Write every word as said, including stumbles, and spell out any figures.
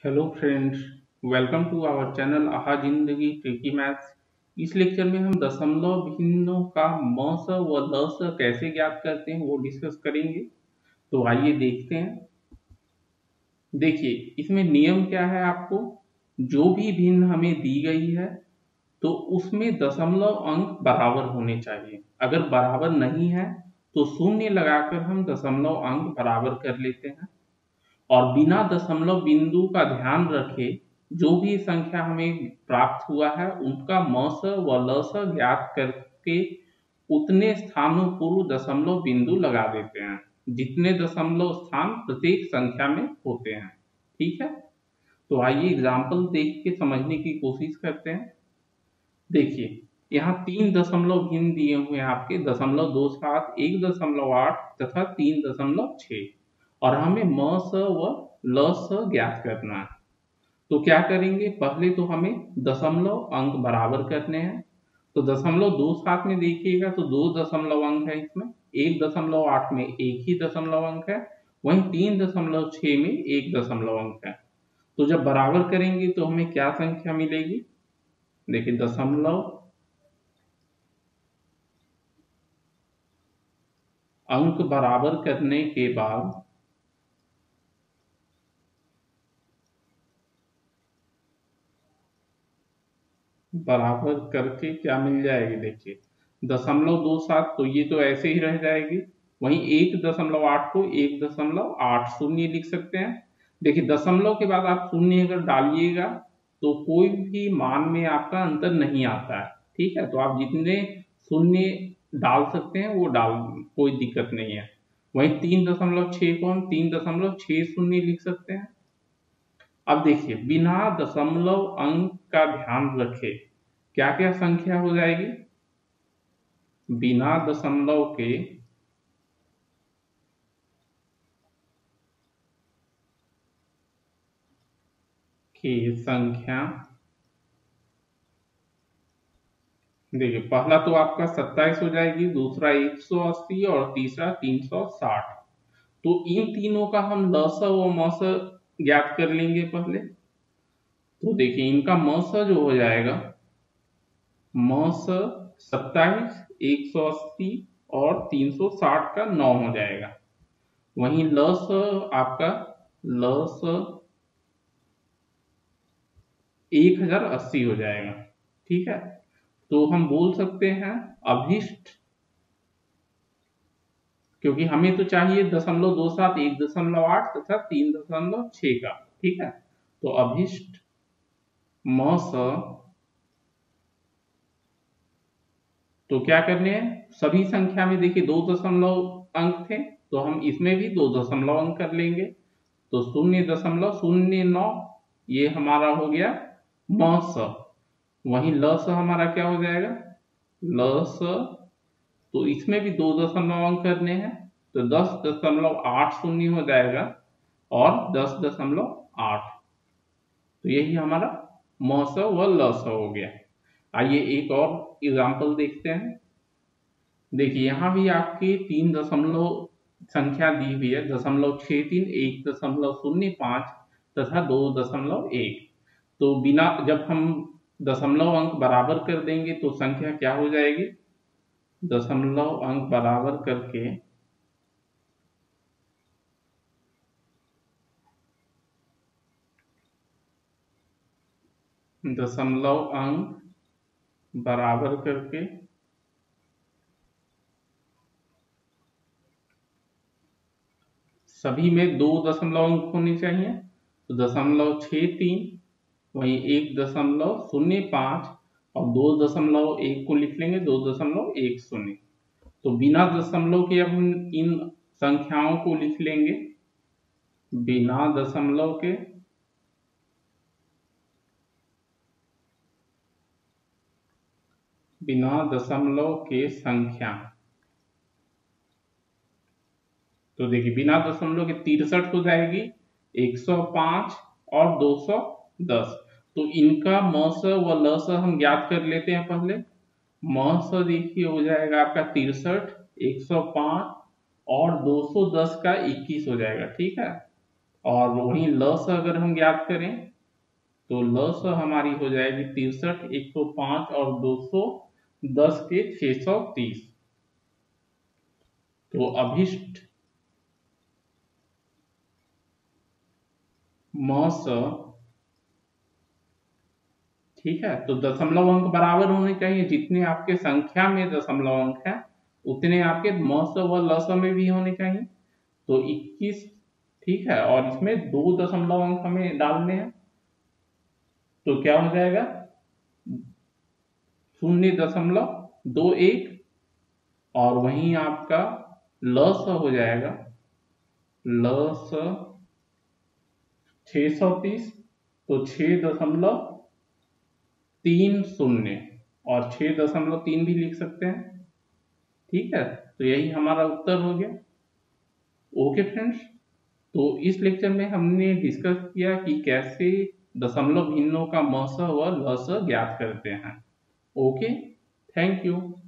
Hello friends, welcome to our channel आहा जिंदगी tricky maths. इस लेक्चर में हम दशमलव भिन्नों का म स व ल स कैसे ज्ञात करते हैं वो डिस्कस करेंगे। तो आइए देखते हैं। देखिए, इसमें नियम क्या है। आपको जो भी भिन्न हमें दी गई है तो उसमें दशमलव अंक बराबर होने चाहिए। अगर बराबर नहीं है तो शून्य लगाकर हम दशमलव अंक बराबर कर लेते हैं। और बिना दशमलव बिंदु का ध्यान रखे जो भी संख्या हमें प्राप्त हुआ है उनका म स व ल स ज्ञात करके उतने स्थानों पूर्व दशमलव बिंदु लगा देते हैं जितने दशमलव स्थान प्रत्येक संख्या में होते हैं। ठीक है, तो आइए एग्जाम्पल देख के समझने की कोशिश करते हैं। देखिए, यहाँ तीन दशमलव भिन्न दिए हुए हैं आपके, दशमलव दो सात, एक दशमलव आठ तथा तीन दशमलव छः। और हमें म स व ल स ज्ञात करना है। तो क्या करेंगे, पहले तो हमें दशमलव अंक बराबर करने हैं। तो दशमलव दो सात में देखिएगा तो दो दशमलव अंक है, इसमें एक दशमलव आठ में एक ही दशमलव अंक है, वहीं तीन दशमलव छः में एक दशमलव अंक है। तो जब बराबर करेंगे तो हमें क्या संख्या मिलेगी। देखिए, दशमलव अंक बराबर करने के बाद बराबर करके क्या मिल जाएगी। देखिए, दशमलव दो सात तो ये तो ऐसे ही रह जाएगी। वहीं एक दशमलव आठ को एक दशमलव आठ शून्य लिख सकते हैं। देखिए, दशमलव के बाद आप शून्य अगर डालिएगा तो कोई भी मान में आपका अंतर नहीं आता है। ठीक है, तो आप जितने शून्य डाल सकते हैं वो डाल, कोई दिक्कत नहीं है। वहीं तीन दशमलव छः को हम तीन दशमलव छः शून्य लिख सकते हैं। अब देखिए, बिना दशमलव अंक का ध्यान रखे क्या क्या संख्या हो जाएगी। बिना दशमलव के की संख्या, देखिए पहला तो आपका सत्ताईस हो जाएगी, दूसरा एक सौ अस्सी और तीसरा तीन सौ साठ। तो इन तीनों का हम ल स व म स ज्ञात कर लेंगे पहले। तो देखिए, इनका म स जो हो जाएगा, म स सत्ताईस, एक सौ अस्सी और तीन सौ साठ का नौ हो जाएगा। वहीं ल स आपका ल स एक हजार अस्सी हो जाएगा। ठीक है, तो हम बोल सकते हैं अभिष्ट, क्योंकि हमें तो चाहिए दशमलव दो सात, एक दशमलव आठ तथा तीन दशमलव छः का। ठीक है, तो अभिष्ट म स, तो क्या करने हैं, सभी संख्या में देखिए दो दशमलव अंक थे तो हम इसमें भी दो दशमलव अंक कर लेंगे। तो शून्य दशमलव शून्य नौ ये हमारा हो गया म स। वहीं ल स हमारा क्या हो जाएगा, ल स, तो इसमें भी दो दशमलव अंक करने हैं तो दस दशमलव आठ शून्य हो जाएगा और दस दशमलव आठ। तो यही हमारा म स व ल स हो गया। आइए एक और एग्जाम्पल देखते हैं। देखिए, यहाँ भी आपकी तीन दशमलव संख्या दी हुई है, दशमलव छः तीन, एक दशमलव शून्य पाँच तथा दो दशमलव एक। तो बिना, जब हम दशमलव अंक बराबर कर देंगे तो संख्या क्या हो जाएगी, दशमलव अंक बराबर करके दशमलव अंक बराबर करके सभी में दो दशमलव अंक होने चाहिए। तो दशमलव छः तीन, वहीं एक दशमलव शून्य पाँच और दो दशमलव एक को लिख लेंगे दो दशमलव एक शून्य। तो बिना दशमलव के अब हम इन संख्याओं को लिख लेंगे, बिना दशमलव के बिना दशमलव के संख्या। तो देखिए, बिना दशमलव के तिरसठ हो जाएगी, एक सौ पाँच और दो सौ दस। तो इनका म स व ल स हम ज्ञात कर लेते हैं पहले। म स देखिए हो जाएगा आपका तिरसठ, एक सौ पाँच और दो सौ दस का इक्कीस हो जाएगा। ठीक है, और वहीं ल स अगर हम ज्ञात करें तो ल स हमारी हो जाएगी तिरसठ, एक सौ पाँच और दो सौ दस के छह सौ तीस। तो अभिष्ट म स, ठीक है, तो दशमलव अंक बराबर होने चाहिए, जितने आपके संख्या में दशमलव अंक है उतने आपके म स व ल स में भी होने चाहिए। तो इक्कीस, ठीक है, और इसमें दो दशमलव अंक हमें डालने हैं, तो क्या हो जाएगा शून्य दशमलव दो एक, और वहीं आपका ल स हो जाएगा ल स छह सौ तीस, तो छह दशमलव तीन शून्य, और छह दशमलव तीन भी लिख सकते हैं, ठीक है। तो यही हमारा उत्तर हो गया। ओके फ्रेंड्स, तो इस लेक्चर में हमने डिस्कस किया कि कैसे दशमलव भिन्नों का म स व ल स ज्ञात करते हैं। Okay, thank you.